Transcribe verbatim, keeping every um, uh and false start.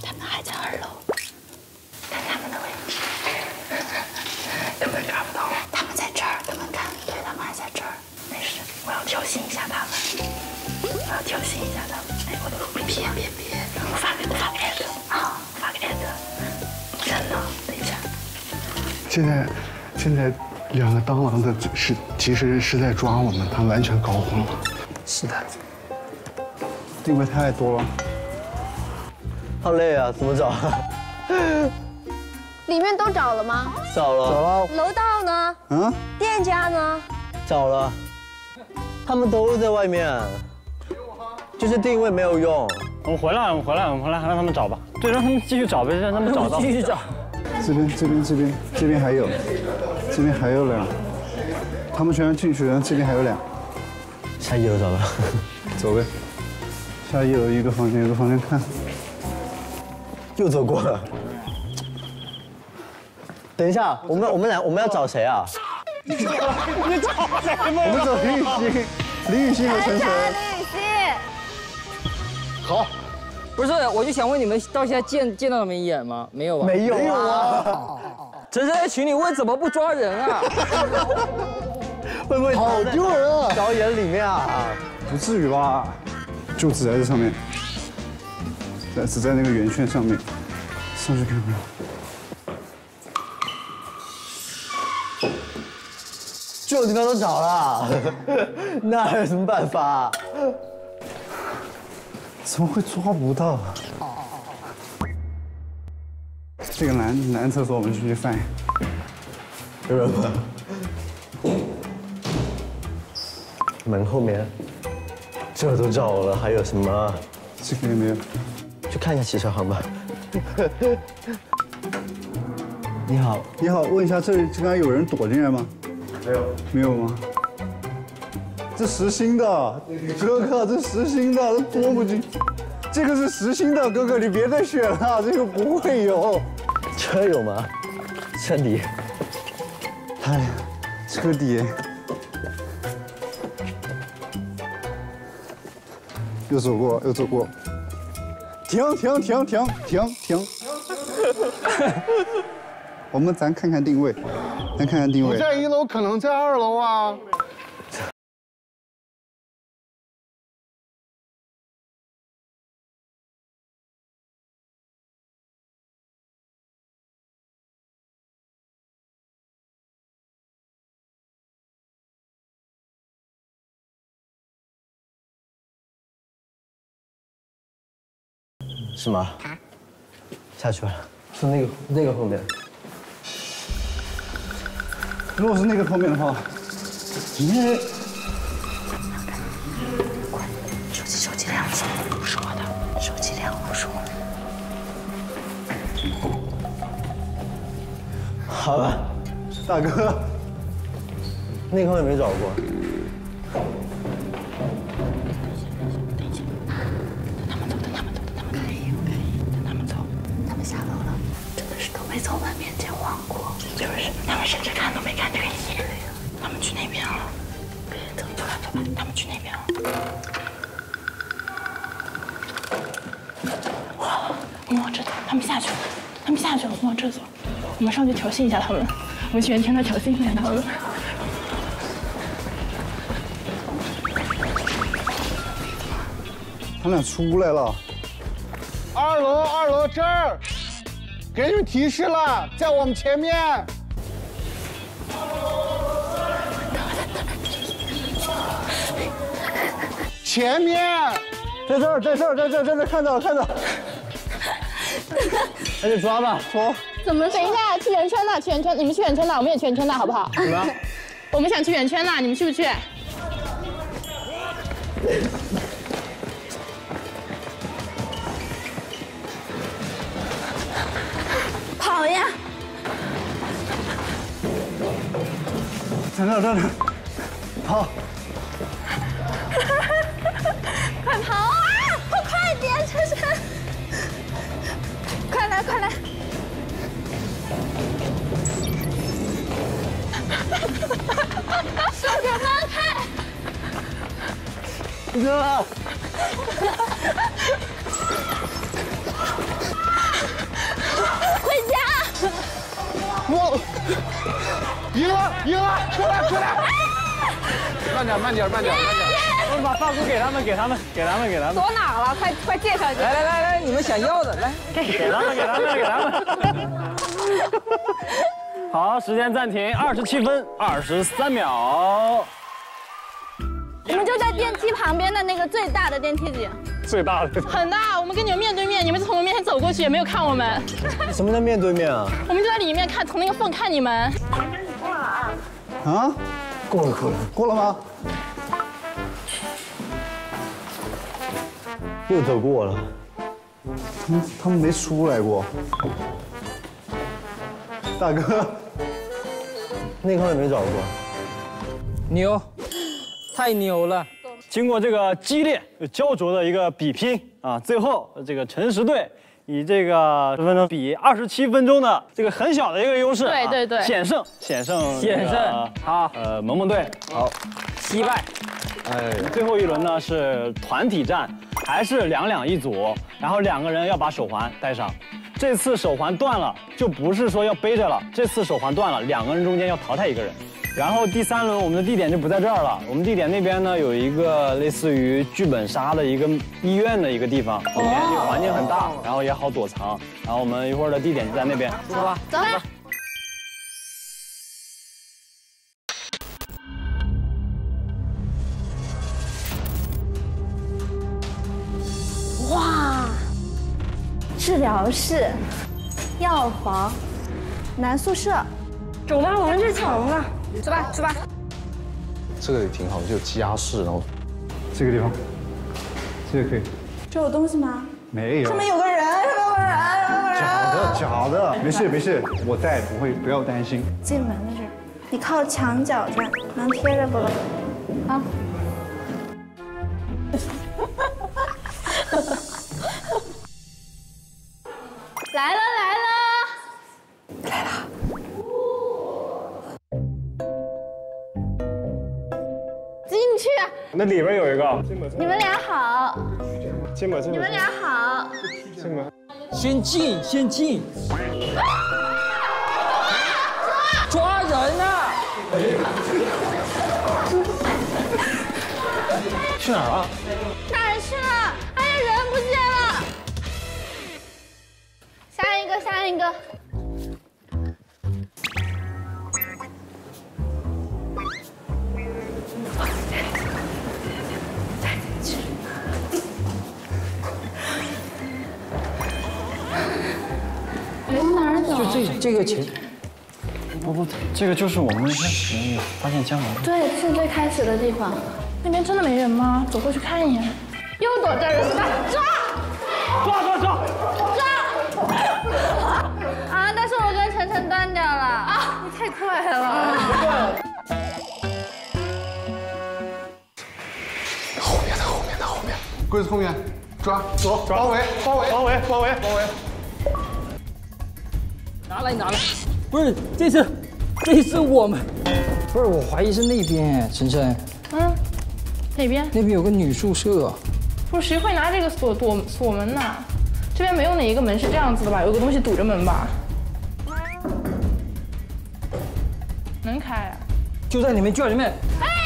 他们还在二楼，看他们的位置，根本抓不到。他们在这儿，根本看，对，他们还在这儿。没事，我要挑衅一下他们，我要挑衅一下他们。哎，我的别别别别，我发给我发个艾特，好，发个艾特。真的，等一下。 现在，现在两个当狼的是其实是在抓我们，他完全搞混了。 是的，定位太多了。 好累啊，怎么找？ 里面都找了吗？ 找了， 找了。 楼道呢？ 嗯？ 店家呢？ 找了，他们都在外面，就是定位没有用。 我们回来，我们回来，我们回来，让他们找吧。对，让他们继续找呗，让他们找到。 继续找。 这边，这边，这边，这边还有，这边还有俩。他们全进去了，这边还有俩。 下一楼找了， 走呗。下一楼一个房间，一个房间看。 又走过了。等一下，我们我们俩我们要找谁啊？ 你找谁吗？ 我们找林雨欣，林雨欣和陈晨。 林雨欣。 好。 不是，我就想问你们，到现在见见到他们一眼吗？没有吧？ 没有啊。 陈晨在群里问怎么不抓人啊？ 会不会好丢人啊！ 表演里面啊？ 不至于吧？就只在这上面。 在只在那个圆圈上面，上去看看。 这种地方都找了，那还有什么办法？ 怎么会抓不到啊？这个男男厕所我们去翻。 有人吗？门后面，这都找了，还有什么？ 这个也没有。 去看一下洗车行吧。你好， 你好，问一下，这里刚刚有人躲进来吗？没有，没有吗？这实心的，哥哥，这实心的，这躲不进。这个是实心的，哥哥，你别再选了，这个不会有。 车有吗？车底。 哎呀，车底。又走过，又走过。 停停停停停停！我们咱看看定位，咱看看定位。 不在一楼，可能在二楼啊。 是吗？下去吧，是那个那个后面。 如果是那个后面的话，你手机手机亮了，不是我的，手机亮了，不是我的。 好了， 大哥， 那个后面没找过。 没从我们面前晃过，就是他们甚至看都没看这个夜里，他们去那边了。别走，走吧走吧，他们去那边了。哇，我们往这走，他们下去了，他们下去了，我们往这走，我们上去挑衅一下他们，我们去圆圈那挑衅一下他们。 他俩出来了。 二楼，二楼这儿。 给你们提示了，在我们前面。前面， 在这儿，在这儿，在这儿，在这儿，看到了，看到了。 那就抓吧，抓。 怎么？等一下，去圆圈了，去圆圈，你们去圆圈了，我们也去圆圈了，好不好？ 什么？ 我们想去圆圈了，你们去不去？跑呀！ 在那儿，在那儿，跑！ 快跑啊！快快点，晨晨！快来，快来！手给放开！ 哥！ 赢了，过来过来。 慢点，慢点，慢点，慢点。我们把发箍给他们，给他们，给他们，给他们。 躲哪了？快快介绍介绍。来来来来，你们想要的来， 给他们，给他们，给他们。好，时间暂停，二十七分二十三秒。 我们就在电梯旁边的那个最大的电梯里。 最大的。 很大，我们跟你们面对面，你们从我们面前走过去也没有看我们。 什么叫面对面啊？ 我们就在里面看，从那个缝看你们。 啊？ 过了过了过了吗？ 又走过了。 嗯，他们没出来过。大哥， 那块也没找过。 牛，太牛了！ 经过这个激烈焦灼的一个比拼啊，最后这个诚实队以这个十分钟比二十七分钟的这个很小的一个优势， 对对对， 险胜险胜险胜。好， 呃，萌萌队好， 惜败。 哎，最后一轮呢是团体战，还是两两一组，然后两个人要把手环戴上。这次手环断了，就不是说要背着了，这次手环断了，两个人中间要淘汰一个人。然后第三轮我们的地点就不在这儿了，我们地点那边呢有一个类似于剧本杀的一个医院的一个地方，里面环境很大，然后也好躲藏。然后我们一会儿的地点就在那边， 走吧， 走吧。 哇，治疗室、药房、男宿舍，走吧，我们去闯吧。 出吧出吧。 这个也挺好，就有家室，然后这个地方，这个可以。 这有东西吗？ 没有。 上面有个人，上面有个人，上面有个人。 假的，假的，没事没事，我带，不会，不要担心。 进门的这儿，你靠墙角站，能贴着不？啊。 来了来了来了！ 进去。 那里边有一个， 你们俩好， 进门进你们俩好。 进门。 先进先进。抓人啊！ 去哪儿了？ 哪儿去了？哎呀，人不见了。下一个，下一个。人哪儿走？ 就这这个钱。 不不，这个就是我们一开始发现江龙。 对，是最开始的地方。那边真的没人吗？走过去看一眼。又躲这儿了是吧？抓！ 抓抓抓！ 抓！啊！但是我跟晨晨断掉了啊！你太快了。 后面的后面的后面， 柜子后面，抓走，包围包围包围包围包围。 拿来拿来，不是这次，这次我们，不是我怀疑是那边，晨晨。 嗯，哪边？ 那边有个女宿舍。 不是，谁会拿这个锁躲锁门呢？这边没有哪一个门是这样子的吧？有个东西堵着门吧？能开啊？ 就在里面，就在里面。 哎！